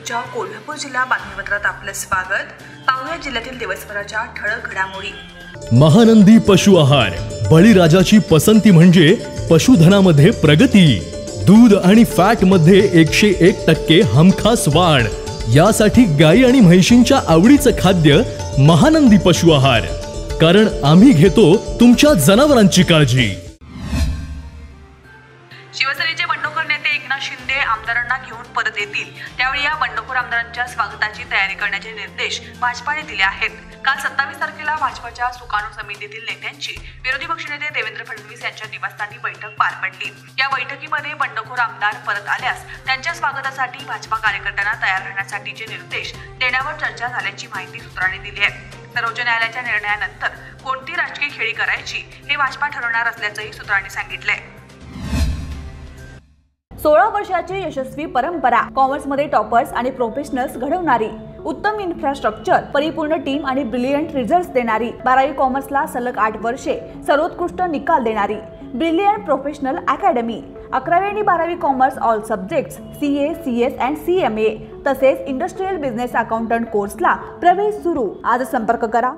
न्यूजच्या कोल्हापूर जिल्हा बातमीपत्रात आपलं स्वागत। पाहूया जिल्ह्यातील दिवसभराच्या ठळक घडामोडी। महानंदी पशु आहार, बळीराजाची पसंती म्हणजे पशुधनामध्ये प्रगती। दूध आणि फॅट मध्ये 101% हमखास वाढ। यासाठी गाई आणि म्हैशींच्या आवडीचं खाद्य महानंदी पशु आहार, कारण आम्ही घेतो तुमच्या जनावरांची काळजी। शिवसेनेचे बंडखोर नेते एकनाथ शिंदे आमदारांना घेऊन परत येतील, त्यावेळी या बंडखोर आमदारांच्या स्वागताची तयारी करण्याचे निर्देश भाजपाने दिले आहेत। काल 27 तारखेला भाजपाच्या सुकाणू समितीतील नेत्यांची विरोधी पक्षनेते देवेंद्र फडणवीस यांच्या निवासस्थानी बैठक पार पडली। या बैठकीमध्ये बंडखोर आमदार परत आल्यास त्यांच्या स्वागतासाठी भाजपा कार्यकर्त्यांना तयार राहण्यासाठीचे निर्देश देण्यावर चर्चा झाल्याची माहिती सूत्रांनी दिली आहे। सर्वोच्च न्यायालयाच्या निर्णयानंतर कोणती राजकीय खेळी करायची हे भाजपा ठरवणार असल्याचंही सूत्रांनी सांगितलंय। 16 वर्षाची यशस्वी परंपरा, कॉमर्समध्ये टॉपर्स आणि प्रोफेशनल्स घडवणारी, उत्तम इन्फ्रास्ट्रक्चर, परिपूर्ण टीम आणि ब्रिलियंट रिझल्ट्स देणारी, 12वी कॉमर्सला सलग 8 वर्षे सर्वोत्कृष्ट निकाल देणारी ब्रिलियंट प्रोफेशनल अकॅडमी, 11वी आणि 12वी commerce all subjects CA, CS and CMA तसेच इंडस्ट्रियल बिझनेस अकाउंटंट कोर्सला प्रवेश सुरू। आज संपर्क करा।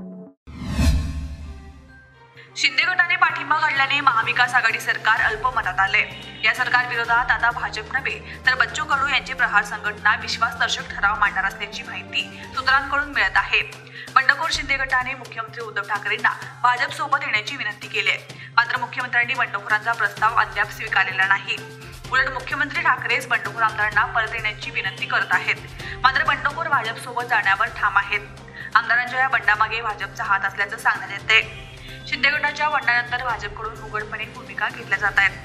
शिंदे गटाने पाठिंबा काढल्याने महाविकास आघाडी सरकार अल्पमतात आले। या सरकार विरोधात आता भाजप नव्हे तर बच्चू कडू यांची प्रहार संघटना विश्वासदर्शक ठराव मांडणार असल्याची माहिती सूत्रांकडून मिळत आहे। बंडखोर शिंदे गटाने मुख्यमंत्री उद्धव ठाकरेंना भाजप सोबत येण्याची विनंती केली आहे, मात्र मुख्यमंत्र्यांनी बंडखोरांचा प्रस्ताव अद्याप स्वीकारलेला नाही। उलट मुख्यमंत्री ठाकरेच बंडखोर आमदारांना परत येण्याची विनंती करत आहेत, मात्र बंडखोर भाजप सोबत जाण्यावर ठाम आहेत। आमदारांच्या या बंडामागे भाजपचा हात असल्याचं सांगण्यात येते। शिंदे गटाच्या बंडानंतर भाजपकडून उघडपणे भूमिका घेतल्या जात आहेत।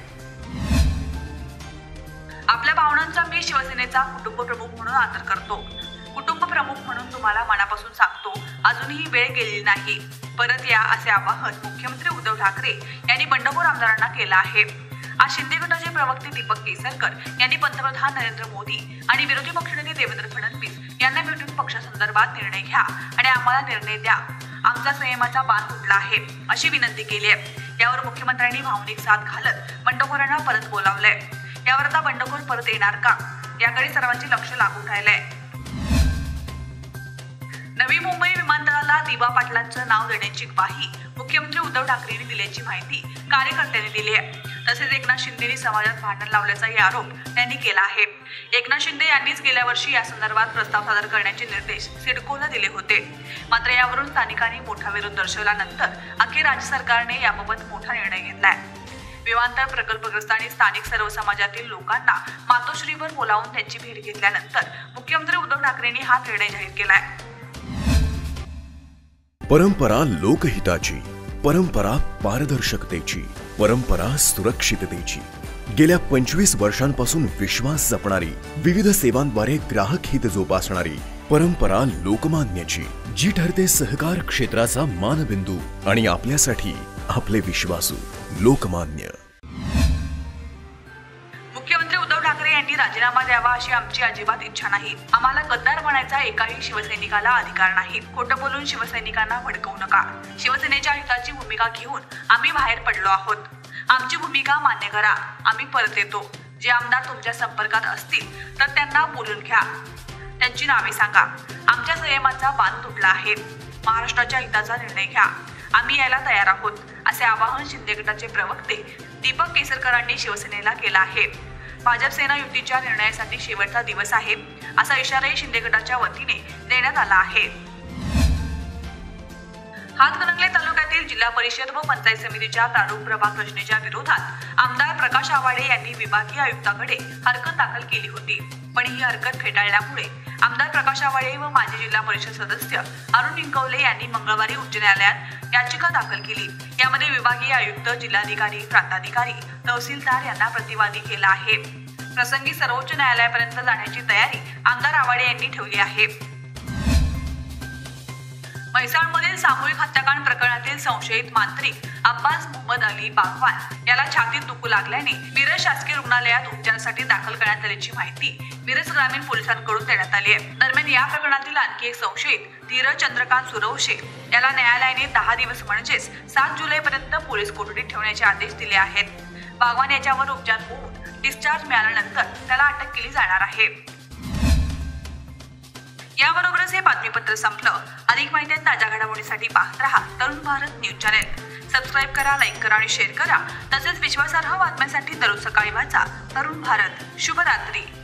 आपल्या भावनांचा मी शिवसेनेचा कुटुंब प्रमुख म्हणून आदर करतो। कुटुंब प्रमुख म्हणून तुम्हाला मनापासून सांगतो, अजूनही वेळ गेलेली नाही, परत या असे आवाहन मुख्यमंत्री उद्धव ठाकरे यांनी बंडखोर आमदारांना केलं आहे। आज शिंदे गटाचे प्रवक्ते दीपक केसरकर यांनी पंतप्रधान नरेंद्र मोदी आणि विरोधी पक्षनेते देवेंद्र फडणवीस यांना भेटून पक्षासंदर्भात निर्णय घ्या आणि आम्हाला निर्णय द्या, आमचा संयमाचा बांध तुटला आहे अशी विनंती केली आहे। यावर मुख्यमंत्र्यांनी भावनिक साथ घालत बंडखोरांना परत बोलावलंय। यावर आता बंडखोर परत येणार का, याकडे सर्वांचे लक्ष लागून राहिलंय। नवी मुंबई विमानतळाला दिवा पाटलांचं नाव देण्याची ग्वाही मुख्यमंत्री उद्धव ठाकरेंनी दिल्याची माहिती कार्यकर्त्यांनी दिली आहे। तसेच एकनाथ शिंदेनी समाजात भांडण लावल्याचाही आरोप त्यांनी केला आहे। एकनाथ शिंदे यांनीच गेल्या वर्षी या संदर्भात प्रस्ताव सादर करण्याचे निर्देश सिडकोला दिले होते, मात्र यावरून स्थानिकांनी मोठा विरोध दर्शवल्यानंतर अखेर राज्य सरकारने याबाबत मोठा निर्णय घेतलाय। विमानतळ प्रकल्पग्रस्त आणि स्थानिक सर्व समाजातील लोकांना मातोश्रीवर बोलावून त्यांची भेट घेतल्यानंतर मुख्यमंत्री उद्धव ठाकरेंनी हा निर्णय जाहीर केलाय। परंपरा लोकहिताची, परंपरा पारदर्शकतेची, परंपरा सुरक्षिततेची, गेल्या 25 वर्षांपासून विश्वास जपणारी, विविध सेवांद्वारे ग्राहक हित जोपासणारी परंपरा लोकमान्यची, जी ठरते सहकार क्षेत्राचा मानबिंदू आणि आपल्यासाठी आपले विश्वासू लोकमान्य। मुख्यमंत्री उद्धव ठाकरे यांनी राजीनामा द्यावा अशी आमची अजिबात इच्छा नाही। आम्हाला गद्दार म्हणायचा एकाही शिवसैनिकाला अधिकार नाही। खोटं बोलून शिवसैनिकांना भडकवू नका। शिवसेनेच्या हिताची भूमिका घेऊन आम्ही बाहेर पडलो आहोत। आमची भूमिका मान्य करा, आम्ही परत येतो। जे आमदार तुमच्या संपर्कात असतील तर त्यांना बोलून घ्या, त्यांची नावे सांगा। आमच्या संयमाचा बांध तुटला आहे, महाराष्ट्राच्या हिताचा निर्णय घ्या, आम्ही यायला तयार आहोत असे आवाहन शिंदे गटाचे प्रवक्ते दीपक केसरकरांनी शिवसेनेला केलं आहे। भाजप सेना युतीच्या निर्णयासाठी शेवटचा दिवस आहे असा इशाराही शिंदे गटाच्या वतीने देण्यात आला आहे। हातकणंगले तालुक्यातील जिल्हा परिषद व पंचायत समितीच्या प्रारूप प्रभाग रचनेच्या विरोधात आमदार प्रकाश आवाडे यांनी विभागीय आयुक्तांकडे हरकत दाखल केली होती, पण ही हरकत फेटाळल्यामुळे आमदार प्रकाश आवाडे व माजी जिल्हा परिषद सदस्य अरुण निंकवले यांनी मंगळवारी उच्च न्यायालयात याचिका दाखल केली। यामध्ये विभागीय आयुक्त, जिल्हाधिकारी, प्रांताधिकारी, तहसीलदार यांना प्रतिवादी केला आहे। प्रसंगी सर्वोच्च न्यायालयापर्यंत जाण्याची तयारी आमदार आवाडे यांनी ठेवली आहे। म्हैसाळमधील सामूहिक हत्याकांड प्रकरणातील संशयित मांत्रिक अब्बास मोहम्मद अली बागवान याला छातीत दुखू लागल्याने मिरज शासकीय रुग्णालयात उपचारासाठी दाखल करण्यात आल्याची माहिती मिरज ग्रामीण पोलिसांकडून देण्यात आली आहे। दरम्यान या प्रकरणातील आणखी एक संशयित धीरज चंद्रकांत सुरवशे याला न्यायालयाने 10 दिवस म्हणजेच 7 जुलैपर्यंत पोलीस कोठडीत ठेवण्याचे आदेश दिले आहेत। बागवान याच्यावर उपचार होऊन डिस्चार्ज मिळाल्यानंतर त्याला अटक केली जाणार आहे। याबरोबरच हे बातमीपत्र संपलं. अधिक माहिती आणि ताज्या घडामोडीसाठी पाहत रहा Tarun Bharat news channel. Subscribe करा, लाईक करा आणि शेअर करा. तसेच विश्वासार्ह बातम्यांसाठी दररोज सकाळी वाचा तरुण भारत. शुभरात्री.